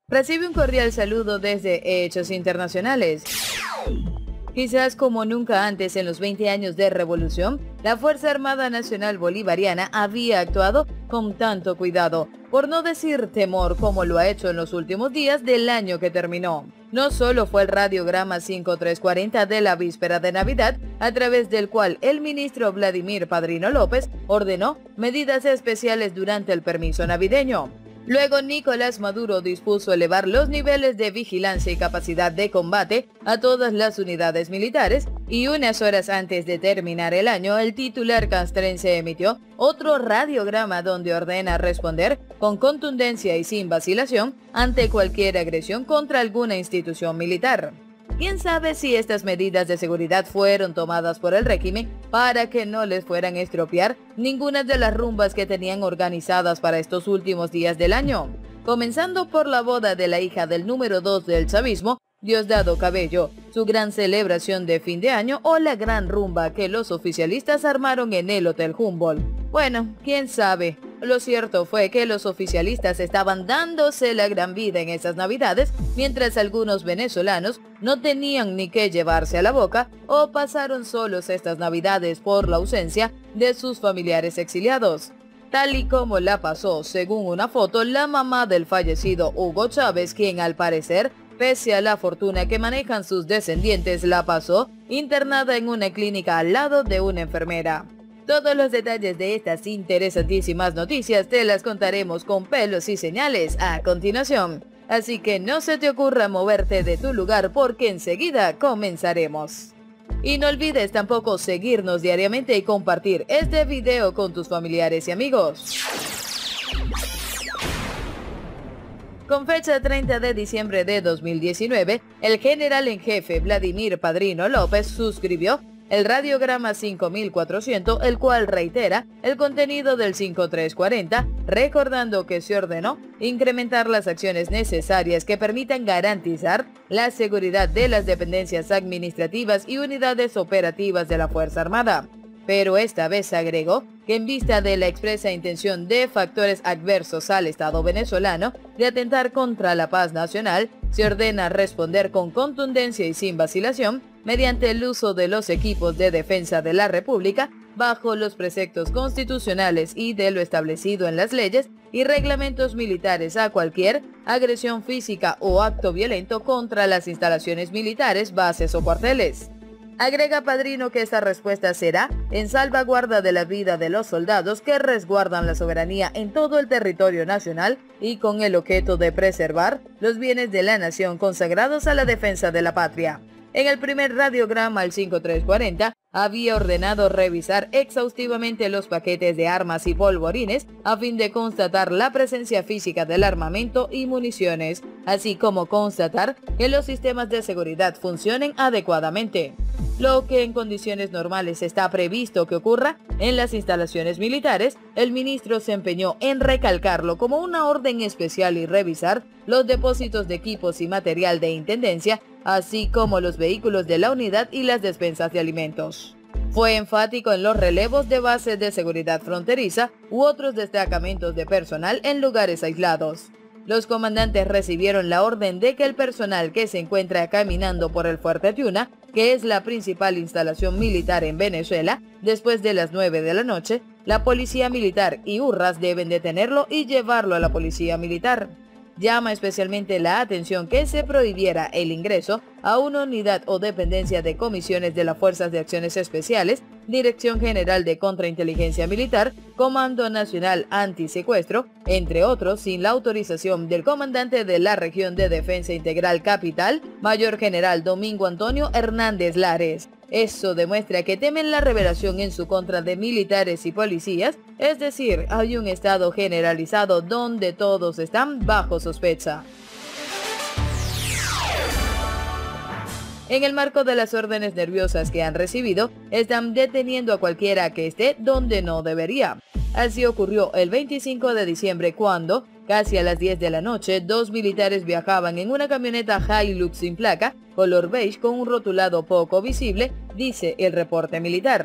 Recibe un cordial saludo desde Hechos Internacionales. Quizás como nunca antes en los 20 años de revolución, la Fuerza Armada Nacional Bolivariana había actuado con tanto cuidado, por no decir temor, como lo ha hecho en los últimos días del año que terminó. No solo fue el radiograma 5340 de la víspera de Navidad, a través del cual el ministro Vladimir Padrino López ordenó medidas especiales durante el permiso navideño. Luego, Nicolás Maduro dispuso elevar los niveles de vigilancia y capacidad de combate a todas las unidades militares, y unas horas antes de terminar el año, el titular castrense emitió otro radiograma donde ordena responder con contundencia y sin vacilación ante cualquier agresión contra alguna institución militar. ¿Quién sabe si estas medidas de seguridad fueron tomadas por el régimen para que no les fueran a estropear ninguna de las rumbas que tenían organizadas para estos últimos días del año? Comenzando por la boda de la hija del número 2 del chavismo, Diosdado Cabello, su gran celebración de fin de año o la gran rumba que los oficialistas armaron en el Hotel Humboldt. Bueno, quién sabe. Lo cierto fue que los oficialistas estaban dándose la gran vida en esas navidades, mientras algunos venezolanos no tenían ni qué llevarse a la boca o pasaron solos estas navidades por la ausencia de sus familiares exiliados. Tal y como la pasó, según una foto, la mamá del fallecido Hugo Chávez, quien al parecer, pese a la fortuna que manejan sus descendientes, la pasó internada en una clínica al lado de una enfermera. Todos los detalles de estas interesantísimas noticias te las contaremos con pelos y señales a continuación. Así que no se te ocurra moverte de tu lugar porque enseguida comenzaremos. Y no olvides tampoco seguirnos diariamente y compartir este video con tus familiares y amigos. Con fecha 30 de diciembre de 2019, el general en jefe Vladimir Padrino López suscribió el radiograma 5400, el cual reitera el contenido del 5340, recordando que se ordenó incrementar las acciones necesarias que permitan garantizar la seguridad de las dependencias administrativas y unidades operativas de la Fuerza Armada. Pero esta vez agregó que en vista de la expresa intención de factores adversos al Estado venezolano de atentar contra la paz nacional, se ordena responder con contundencia y sin vacilación mediante el uso de los equipos de defensa de la República bajo los preceptos constitucionales y de lo establecido en las leyes y reglamentos militares a cualquier agresión física o acto violento contra las instalaciones militares, bases o cuarteles. Agrega Padrino que esta respuesta será en salvaguarda de la vida de los soldados que resguardan la soberanía en todo el territorio nacional y con el objeto de preservar los bienes de la nación consagrados a la defensa de la patria. En el primer radiograma, el 5340, había ordenado revisar exhaustivamente los paquetes de armas y polvorines a fin de constatar la presencia física del armamento y municiones, así como constatar que los sistemas de seguridad funcionen adecuadamente. Lo que en condiciones normales está previsto que ocurra en las instalaciones militares, el ministro se empeñó en recalcarlo como una orden especial y revisar los depósitos de equipos y material de intendencia, así como los vehículos de la unidad y las despensas de alimentos. Fue enfático en los relevos de bases de seguridad fronteriza u otros destacamentos de personal en lugares aislados. Los comandantes recibieron la orden de que el personal que se encuentra caminando por el Fuerte Tiuna, que es la principal instalación militar en Venezuela, después de las 9 de la noche, la policía militar y URRAS deben detenerlo y llevarlo a la policía militar. Llama especialmente la atención que se prohibiera el ingreso a una unidad o dependencia de comisiones de las Fuerzas de Acciones Especiales, Dirección General de Contrainteligencia Militar, Comando Nacional Antisecuestro, entre otros, sin la autorización del comandante de la Región de Defensa Integral Capital, Mayor General Domingo Antonio Hernández Lares. Eso demuestra que temen la revelación en su contra de militares y policías, es decir, hay un estado generalizado donde todos están bajo sospecha. En el marco de las órdenes nerviosas que han recibido, están deteniendo a cualquiera que esté donde no debería. Así ocurrió el 25 de diciembre cuando, casi a las 10 de la noche, dos militares viajaban en una camioneta Hilux sin placa, color beige con un rotulado poco visible, dice el reporte militar.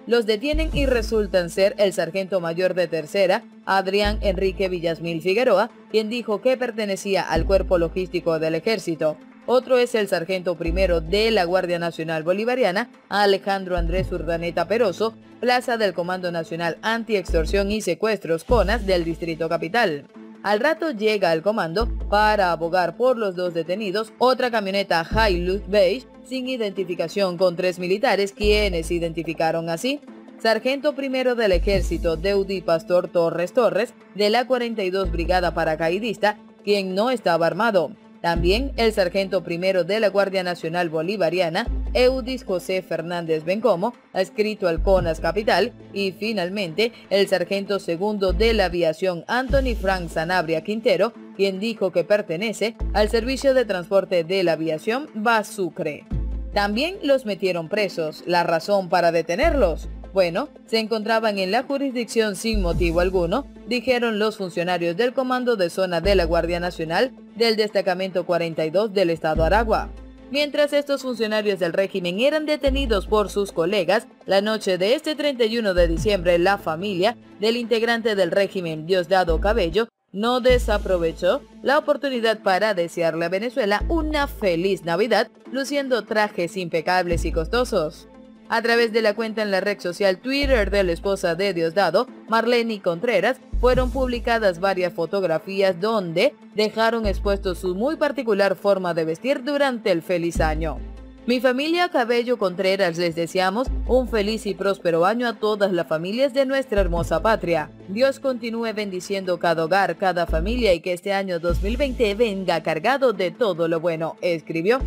los detienen y resultan ser el sargento mayor de tercera, Adrián Enrique Villasmil Figueroa, quien dijo que pertenecía al cuerpo logístico del ejército. Otro es el sargento primero de la Guardia Nacional Bolivariana, Alejandro Andrés Urdaneta Peroso, plaza del Comando Nacional Anti-Extorsión y Secuestros CONAS del Distrito Capital. Al rato llega al comando para abogar por los dos detenidos otra camioneta Hilux beige sin identificación con 3 militares, quienes identificaron así: sargento primero del ejército Deudi Pastor Torres Torres, de la 42 Brigada Paracaidista, quien no estaba armado. También el sargento primero de la Guardia Nacional Bolivariana, Eudis José Fernández Bencomo, adscrito al CONAS Capital, y finalmente el sargento segundo de la aviación Anthony Frank Sanabria Quintero, quien dijo que pertenece al servicio de transporte de la aviación Basucre. También los metieron presos. ¿La razón para detenerlos? Bueno, se encontraban en la jurisdicción sin motivo alguno, dijeron los funcionarios del Comando de Zona de la Guardia Nacional del Destacamento 42 del Estado Aragua. Mientras estos funcionarios del régimen eran detenidos por sus colegas, la noche de este 31 de diciembre, la familia del integrante del régimen, Diosdado Cabello, no desaprovechó la oportunidad para desearle a Venezuela una feliz Navidad, luciendo trajes impecables y costosos. A través de la cuenta en la red social Twitter de la esposa de Diosdado, Marlene Contreras, fueron publicadas varias fotografías donde dejaron expuesto su muy particular forma de vestir durante el feliz año. Mi familia Cabello Contreras, les deseamos un feliz y próspero año a todas las familias de nuestra hermosa patria. Dios continúe bendiciendo cada hogar, cada familia, y que este año 2020 venga cargado de todo lo bueno, escribió.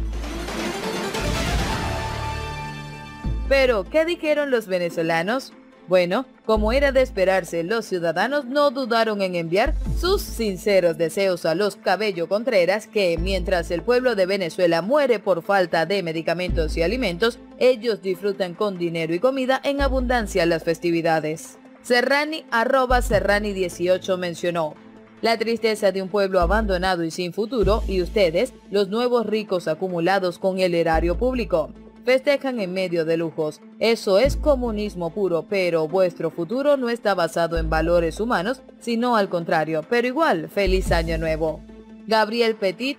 Pero, ¿qué dijeron los venezolanos? Bueno, como era de esperarse, los ciudadanos no dudaron en enviar sus sinceros deseos a los Cabello Contreras, que mientras el pueblo de Venezuela muere por falta de medicamentos y alimentos, ellos disfrutan con dinero y comida en abundancia las festividades. Serrani, @Serrani18 mencionó: la tristeza de un pueblo abandonado y sin futuro, y ustedes, los nuevos ricos acumulados con el erario público. Festejan en medio de lujos. Eso es comunismo puro, pero vuestro futuro no está basado en valores humanos, sino al contrario. Pero igual, feliz año nuevo. Gabriel Petit,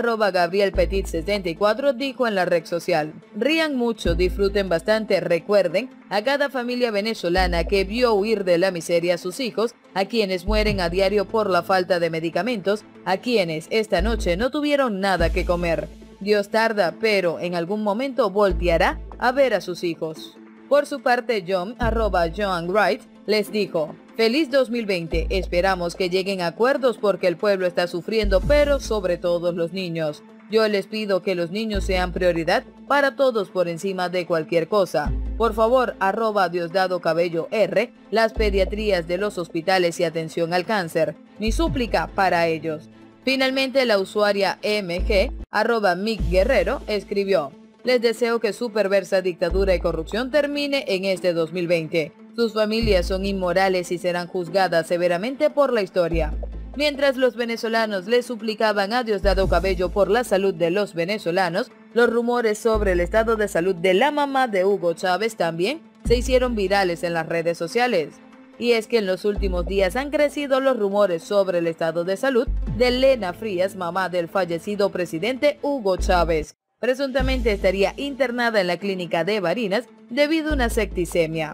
@GabrielPetit74, dijo en la red social: rían mucho, disfruten bastante, recuerden a cada familia venezolana que vio huir de la miseria a sus hijos, a quienes mueren a diario por la falta de medicamentos, a quienes esta noche no tuvieron nada que comer. Dios tarda, pero en algún momento volteará a ver a sus hijos. Por su parte, John, @JohnWright, les dijo: feliz 2020, esperamos que lleguen a acuerdos porque el pueblo está sufriendo, pero sobre todo los niños. Yo les pido que los niños sean prioridad para todos por encima de cualquier cosa. Por favor, @Diosdado Cabello R, las pediatrías de los hospitales y atención al cáncer. Mi súplica para ellos. Finalmente, la usuaria MG, @MickGuerrero, escribió: les deseo que su perversa dictadura y corrupción termine en este 2020. Sus familias son inmorales y serán juzgadas severamente por la historia. Mientras los venezolanos le suplicaban a Diosdado Cabello por la salud de los venezolanos, los rumores sobre el estado de salud de la mamá de Hugo Chávez también se hicieron virales en las redes sociales. Y es que en los últimos días han crecido los rumores sobre el estado de salud de Lena Frías, mamá del fallecido presidente Hugo Chávez. Presuntamente estaría internada en la clínica de Barinas debido a una septicemia.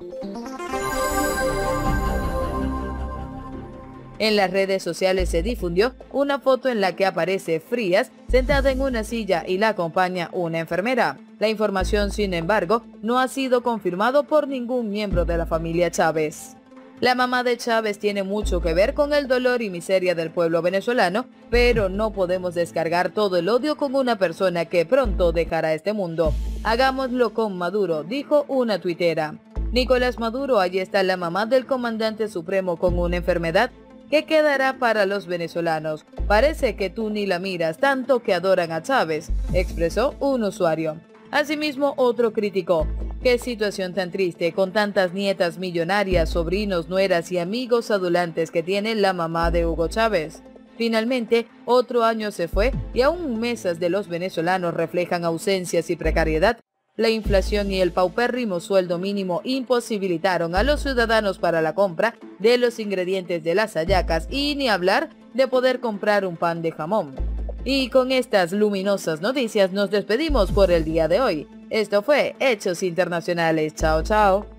En las redes sociales se difundió una foto en la que aparece Frías sentada en una silla y la acompaña una enfermera. La información, sin embargo, no ha sido confirmado por ningún miembro de la familia Chávez. La mamá de Chávez tiene mucho que ver con el dolor y miseria del pueblo venezolano, pero no podemos descargar todo el odio con una persona que pronto dejará este mundo. Hagámoslo con Maduro, dijo una tuitera. Nicolás Maduro, allí está la mamá del comandante supremo con una enfermedad. ¿Qué quedará para los venezolanos? Parece que tú ni la miras, tanto que adoran a Chávez, expresó un usuario. Asimismo, otro criticó: qué situación tan triste, con tantas nietas millonarias, sobrinos, nueras y amigos adulantes que tiene la mamá de Hugo Chávez. Finalmente, otro año se fue y aún mesas de los venezolanos reflejan ausencias y precariedad. La inflación y el paupérrimo sueldo mínimo imposibilitaron a los ciudadanos para la compra de los ingredientes de las hallacas y ni hablar de poder comprar un pan de jamón. Y con estas luminosas noticias nos despedimos por el día de hoy. Esto fue Hechos Internacionales. Chao, chao.